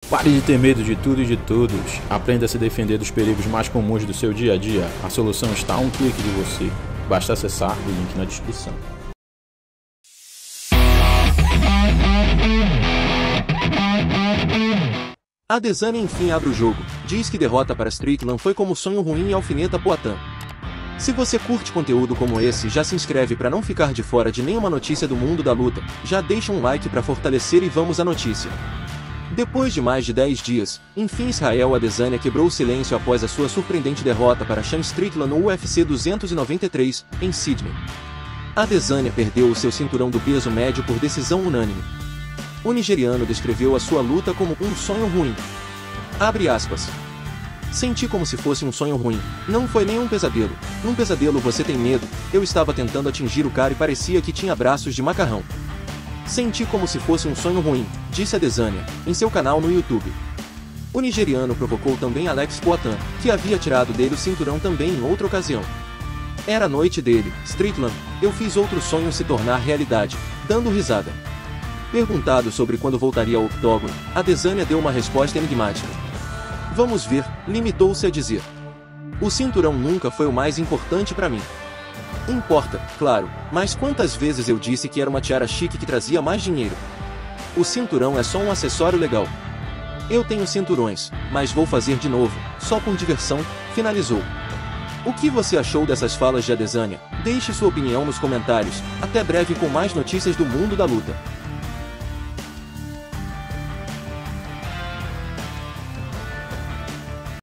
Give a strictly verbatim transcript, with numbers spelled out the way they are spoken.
Pare de ter medo de tudo e de todos. Aprenda a se defender dos perigos mais comuns do seu dia a dia. A solução está a um clique de você. Basta acessar o link na descrição. A Desania enfim abre o jogo, diz que derrota para Strickland foi como sonho ruim e alfineta Poatan. Se você curte conteúdo como esse, já se inscreve para não ficar de fora de nenhuma notícia do mundo da luta, já deixa um like para fortalecer e vamos à notícia. Depois de mais de dez dias, enfim Israel Adesanya quebrou o silêncio após a sua surpreendente derrota para Sean Strickland no U F C duzentos e noventa e três, em Sydney. Adesanya perdeu o seu cinturão do peso médio por decisão unânime. O nigeriano descreveu a sua luta como um sonho ruim. Abre aspas. Senti como se fosse um sonho ruim, não foi nem um pesadelo. Num pesadelo você tem medo, eu estava tentando atingir o cara e parecia que tinha braços de macarrão. Senti como se fosse um sonho ruim, disse Adesanya, em seu canal no YouTube. O nigeriano provocou também Alex Poatan, que havia tirado dele o cinturão também em outra ocasião. Era a noite dele, Strickland, eu fiz outro sonho se tornar realidade, dando risada. Perguntado sobre quando voltaria ao octógono, Adesanya deu uma resposta enigmática. Vamos ver, limitou-se a dizer. O cinturão nunca foi o mais importante para mim. Importa, claro, mas quantas vezes eu disse que era uma tiara chique que trazia mais dinheiro? O cinturão é só um acessório legal. Eu tenho cinturões, mas vou fazer de novo, só por diversão, finalizou. O que você achou dessas falas de Adesanya? Deixe sua opinião nos comentários, até breve com mais notícias do mundo da luta.